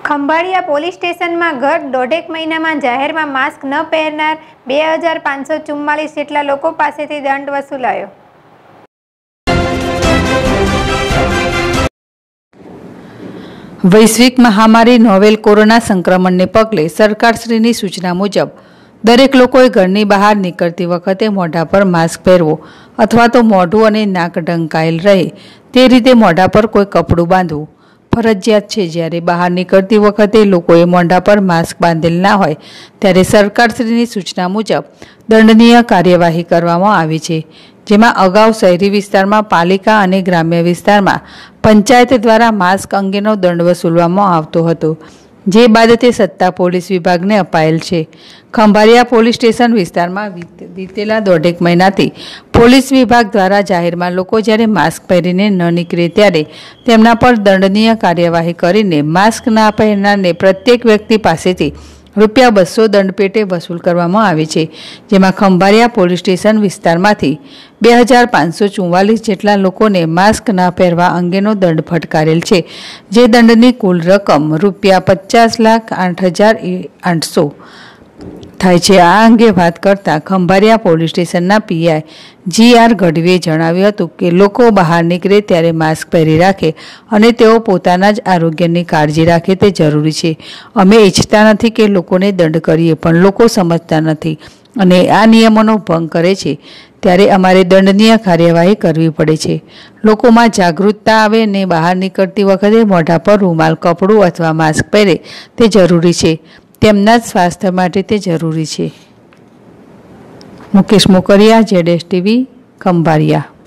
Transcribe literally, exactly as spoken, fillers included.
Khambhalia police સ્ટેશનમાં ગત દોઢેક મહિનામાં જાહેરમાં માસ્ક ન પહેરનાર બે હજાર પાંચસો ચુમ્માલીસ જેટલા લોકો પાસેથી દંડ વસૂલાયો। વૈશ્વિક મહામારી નોવેલ કોરોના સંક્રમણને પગલે સરકારશ્રીની સૂચના મુજબ દરેક લોકોએ ઘરની બહાર નીકળતી વખતે મોઢા પર માસ્ક પહેરવો અથવા તો મોઢું અને નાક ઢંકાયેલ રહે તે રીતે મોઢા પર કોઈ કપડું બાંધવું ફરજિયાત છે। જ્યારે બહાર નીકળતી વખતે લોકોએ મોઢા પર માસ્ક બાંધેલ ના હોય ત્યારે સરકારશ્રીની સૂચના મુજબ દંડનીય કાર્યવાહી કરવામાં આવી છે, જેમાં અગાઉ શહેરી વિસ્તારમાં પાલિકા અને ગ્રામ્ય વિસ્તારમાં પંચાયત દ્વારા માસ્ક અંગેનો દંડ વસૂલવામાં આવતો હતો, જે બાદ તે સત્તા પોલીસ વિભાગને અપાયેલ છે। ખંભાળિયા પોલીસ સ્ટેશન વિસ્તારમાં વીતેલા દોઢેક મહિનાથી પોલીસ વિભાગ દ્વારા જાહેરમાં લોકો જ્યારે માસ્ક પહેરીને ન નીકળે ત્યારે તેમના પર દંડનીય કાર્યવાહી કરીને માસ્ક ના પહેરનારને પ્રત્યેક વ્યક્તિ પાસેથી રૂપિયા બસો દંડ પેટે વસૂલ કરવામાં આવે છે, જેમાં ખંભાળિયા પોલીસ સ્ટેશન વિસ્તારમાંથી બે હજાર પાંચસો ચુમ્માલીસ જેટલા લોકોને માસ્ક ના પહેરવા અંગેનો દંડ ફટકારેલ છે, જે દંડની કુલ રકમ રૂપિયા પચાસ લાખ આઠ હજાર આઠસો થાય છે। આ અંગે વાત કરતાં ખંભાળિયા પોલીસ સ્ટેશનના પીઆઈ જી આર ગઢવીએ જણાવ્યું હતું કે લોકો બહાર નીકળે ત્યારે માસ્ક પહેરી રાખે અને તેઓ પોતાના જ આરોગ્યની કાળજી રાખે તે જરૂરી છે। અમે ઈચ્છતા નથી કે લોકોને દંડ કરીએ, પણ લોકો સમજતા નથી અને આ નિયમોનો ભંગ કરે છે ત્યારે અમારે દંડનીય કાર્યવાહી કરવી પડે છે। લોકોમાં જાગૃતતા આવે અને બહાર નીકળતી વખતે મોઢા પર રૂમાલ, કપડું અથવા માસ્ક પહેરે તે જરૂરી છે, તેમના જ સ્વાસ્થ્ય માટે તે જરૂરી છે। Mukesh Mokariya, Z S TV, Khambhalia.